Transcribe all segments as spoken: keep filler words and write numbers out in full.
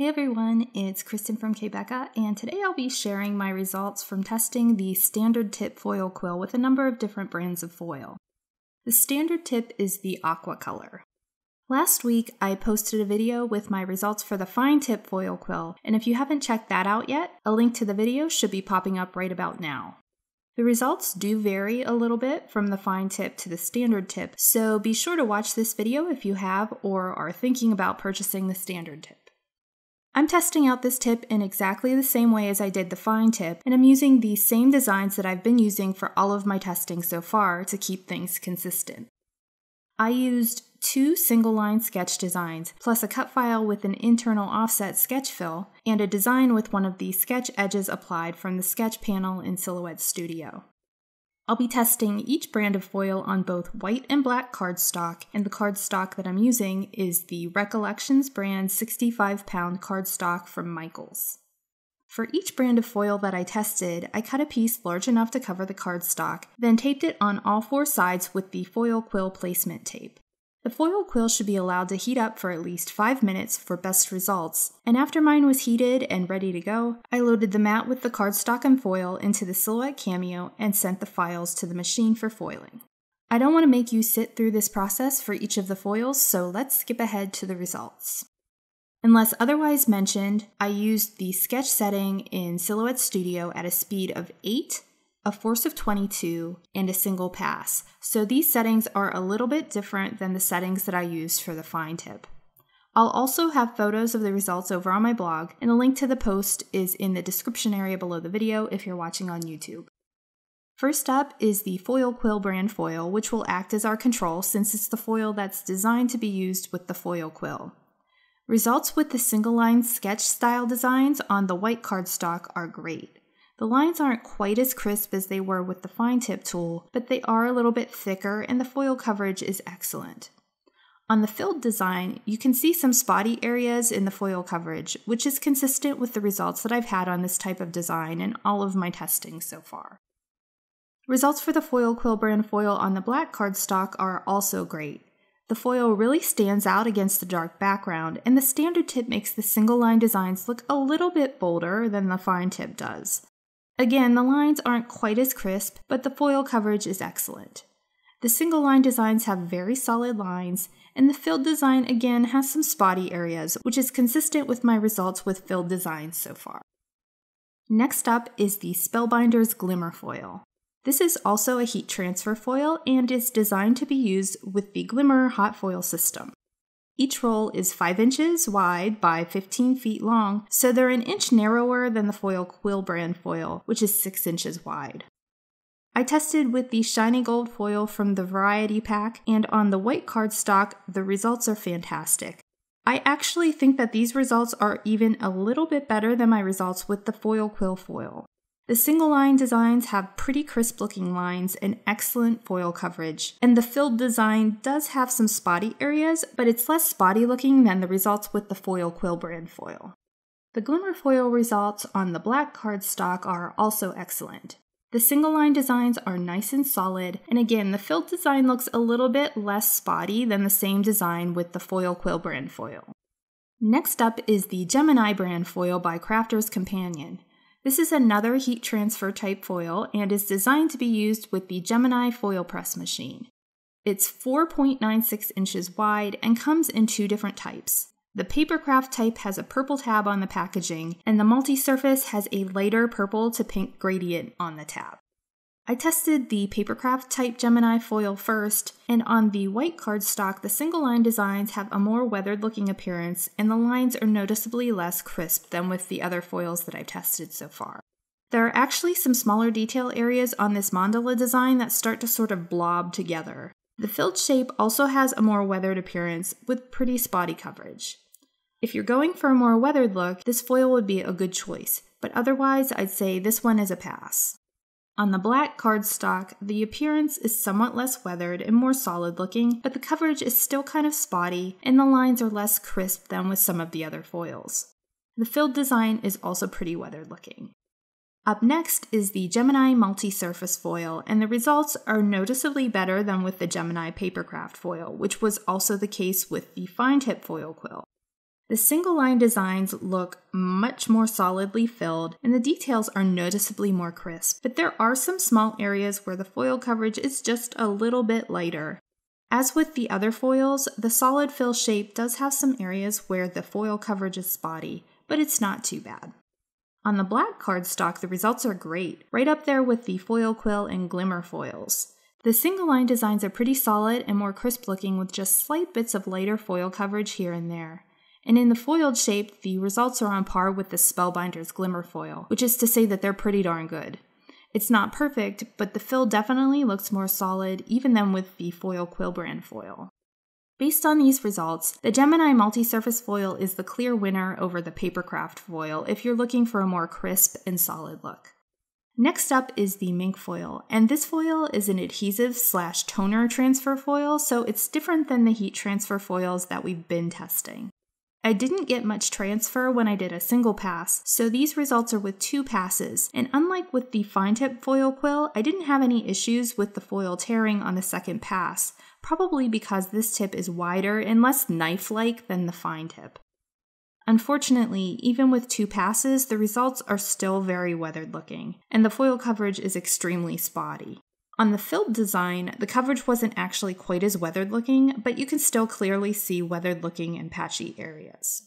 Hey everyone, it's Kristen from Quebeca, and today I'll be sharing my results from testing the standard tip foil quill with a number of different brands of foil. The standard tip is the aqua color. Last week I posted a video with my results for the fine tip foil quill, and if you haven't checked that out yet, a link to the video should be popping up right about now. The results do vary a little bit from the fine tip to the standard tip, so be sure to watch this video if you have or are thinking about purchasing the standard tip. I'm testing out this tip in exactly the same way as I did the fine tip, and I'm using the same designs that I've been using for all of my testing so far to keep things consistent. I used two single-line sketch designs, plus a cut file with an internal offset sketch fill, and a design with one of the sketch edges applied from the sketch panel in Silhouette Studio. I'll be testing each brand of foil on both white and black cardstock, and the cardstock that I'm using is the Recollections brand sixty-five pound cardstock from Michaels. For each brand of foil that I tested, I cut a piece large enough to cover the cardstock, then taped it on all four sides with the foil quill placement tape. The foil quill should be allowed to heat up for at least five minutes for best results, and after mine was heated and ready to go, I loaded the mat with the cardstock and foil into the Silhouette Cameo and sent the files to the machine for foiling. I don't want to make you sit through this process for each of the foils, so let's skip ahead to the results. Unless otherwise mentioned, I used the sketch setting in Silhouette Studio at a speed of eight, a force of twenty-two, and a single pass, so these settings are a little bit different than the settings that I used for the fine tip. I'll also have photos of the results over on my blog, and a link to the post is in the description area below the video if you're watching on YouTube. First up is the Foil Quill brand foil, which will act as our control since it's the foil that's designed to be used with the foil quill. Results with the single-line sketch style designs on the white cardstock are great. The lines aren't quite as crisp as they were with the fine tip tool, but they are a little bit thicker and the foil coverage is excellent. On the filled design, you can see some spotty areas in the foil coverage, which is consistent with the results that I've had on this type of design in all of my testing so far. Results for the Foil Quill brand foil on the black cardstock are also great. The foil really stands out against the dark background, and the standard tip makes the single line designs look a little bit bolder than the fine tip does. Again, the lines aren't quite as crisp, but the foil coverage is excellent. The single line designs have very solid lines, and the filled design again has some spotty areas, which is consistent with my results with filled designs so far. Next up is the Spellbinder's Glimmer foil. This is also a heat transfer foil and is designed to be used with the Glimmer hot foil system. Each roll is five inches wide by fifteen feet long, so they're an inch narrower than the Foil Quill brand foil, which is six inches wide. I tested with the shiny gold foil from the Variety Pack, and on the white cardstock, the results are fantastic. I actually think that these results are even a little bit better than my results with the Foil Quill foil. The single line designs have pretty crisp looking lines and excellent foil coverage, and the filled design does have some spotty areas, but it's less spotty looking than the results with the Foil Quill brand foil. The Glimmer foil results on the black cardstock are also excellent. The single line designs are nice and solid, and again, the filled design looks a little bit less spotty than the same design with the Foil Quill brand foil. Next up is the Gemini brand foil by Crafter's Companion. This is another heat transfer type foil and is designed to be used with the Gemini foil press machine. It's four point nine six inches wide and comes in two different types. The Papercraft type has a purple tab on the packaging, and the multi-surface has a lighter purple to pink gradient on the tab. I tested the Papercraft type Gemini foil first, and on the white cardstock, the single line designs have a more weathered looking appearance, and the lines are noticeably less crisp than with the other foils that I've tested so far. There are actually some smaller detail areas on this mandala design that start to sort of blob together. The filled shape also has a more weathered appearance with pretty spotty coverage. If you're going for a more weathered look, this foil would be a good choice, but otherwise I'd say this one is a pass. On the black cardstock, the appearance is somewhat less weathered and more solid looking, but the coverage is still kind of spotty, and the lines are less crisp than with some of the other foils. The filled design is also pretty weathered looking. Up next is the Gemini multi-surface foil, and the results are noticeably better than with the Gemini Papercraft foil, which was also the case with the fine tip foil quill. The single line designs look much more solidly filled and the details are noticeably more crisp, but there are some small areas where the foil coverage is just a little bit lighter. As with the other foils, the solid fill shape does have some areas where the foil coverage is spotty, but it's not too bad. On the black cardstock, the results are great, right up there with the foil quill and glimmer foils. The single line designs are pretty solid and more crisp looking with just slight bits of lighter foil coverage here and there. And in the foiled shape, the results are on par with the Spellbinder's Glimmer foil, which is to say that they're pretty darn good. It's not perfect, but the fill definitely looks more solid even than with the Foil Quill brand foil. Based on these results, the Gemini multi-surface foil is the clear winner over the Papercraft foil if you're looking for a more crisp and solid look. Next up is the Minc foil, and this foil is an adhesive slash toner transfer foil, so it's different than the heat transfer foils that we've been testing. I didn't get much transfer when I did a single pass, so these results are with two passes, and unlike with the fine tip foil quill, I didn't have any issues with the foil tearing on the second pass, probably because this tip is wider and less knife-like than the fine tip. Unfortunately, even with two passes, the results are still very weathered looking, and the foil coverage is extremely spotty. On the filled design, the coverage wasn't actually quite as weathered looking, but you can still clearly see weathered looking and patchy areas.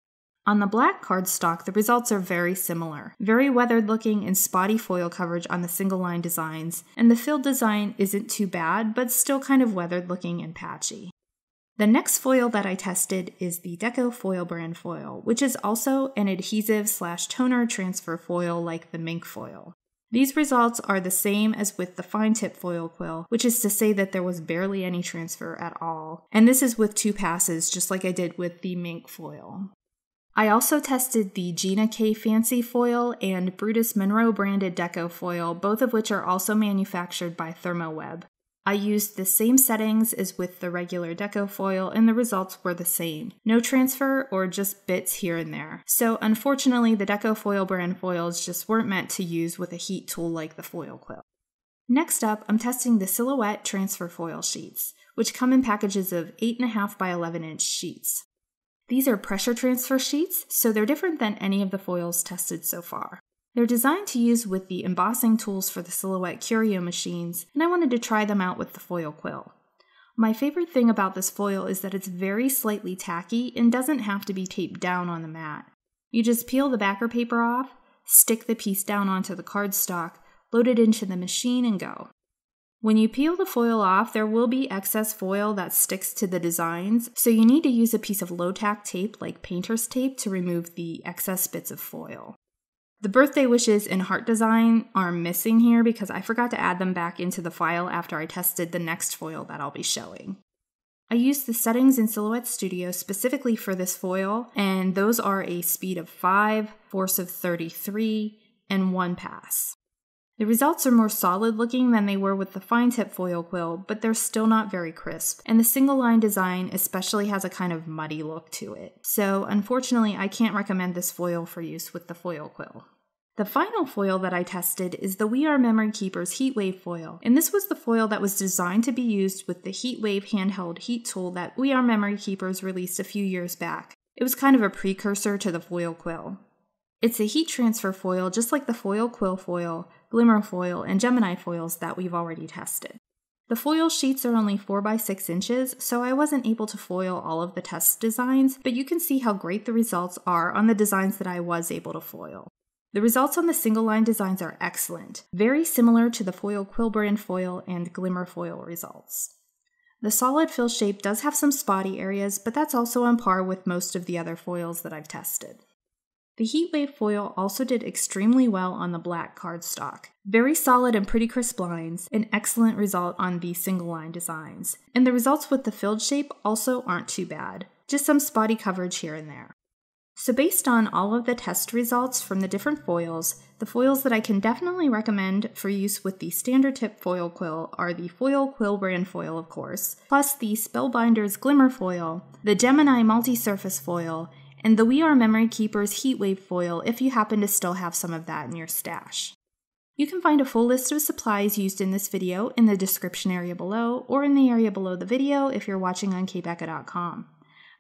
On the black cardstock, the results are very similar. Very weathered looking and spotty foil coverage on the single line designs, and the filled design isn't too bad, but still kind of weathered looking and patchy. The next foil that I tested is the Deco foil brand foil, which is also an adhesive slash toner transfer foil like the Minc foil. These results are the same as with the fine tip foil quill, which is to say that there was barely any transfer at all. And this is with two passes, just like I did with the Minc foil. I also tested the Gina K Fancy foil and Brutus Monroe branded Deco foil, both of which are also manufactured by ThermoWeb. I used the same settings as with the regular Deco foil and the results were the same. No transfer or just bits here and there. So unfortunately the Deco foil brand foils just weren't meant to use with a heat tool like the foil quill. Next up, I'm testing the Silhouette transfer foil sheets, which come in packages of eight point five by eleven inch sheets. These are pressure transfer sheets, so they're different than any of the foils tested so far. They're designed to use with the embossing tools for the Silhouette Curio machines, and I wanted to try them out with the foil quill. My favorite thing about this foil is that it's very slightly tacky and doesn't have to be taped down on the mat. You just peel the backer paper off, stick the piece down onto the cardstock, load it into the machine, and go. When you peel the foil off, there will be excess foil that sticks to the designs, so you need to use a piece of low-tack tape like painter's tape to remove the excess bits of foil. The birthday wishes and heart design are missing here because I forgot to add them back into the file after I tested the next foil that I'll be showing. I used the settings in Silhouette Studio specifically for this foil, and those are a speed of five, force of thirty-three, and one pass. The results are more solid looking than they were with the fine tip foil quill, but they're still not very crisp, and the single line design especially has a kind of muddy look to it. So unfortunately I can't recommend this foil for use with the foil quill. The final foil that I tested is the We Are Memory Keepers Heatwave foil, and this was the foil that was designed to be used with the Heatwave handheld heat tool that We Are Memory Keepers released a few years back. It was kind of a precursor to the foil quill. It's a heat transfer foil just like the foil quill foil, Glimmer foil, and Gemini foils that we've already tested. The foil sheets are only four by six inches, so I wasn't able to foil all of the test designs, but you can see how great the results are on the designs that I was able to foil. The results on the single line designs are excellent, very similar to the foil quill brand foil and Glimmer foil results. The solid fill shape does have some spotty areas, but that's also on par with most of the other foils that I've tested. The Heatwave foil also did extremely well on the black cardstock. Very solid and pretty crisp lines, an excellent result on the single line designs. And the results with the filled shape also aren't too bad, just some spotty coverage here and there. So based on all of the test results from the different foils, the foils that I can definitely recommend for use with the standard tip foil quill are the Foil Quill brand foil, of course, plus the Spellbinder's Glimmer foil, the Gemini multi-surface foil, and the We Are Memory Keepers Heatwave foil if you happen to still have some of that in your stash. You can find a full list of supplies used in this video in the description area below, or in the area below the video if you're watching on K Becca dot com.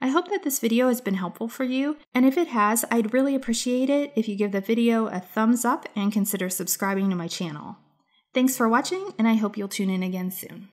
I hope that this video has been helpful for you, and if it has, I'd really appreciate it if you give the video a thumbs up and consider subscribing to my channel. Thanks for watching, and I hope you'll tune in again soon.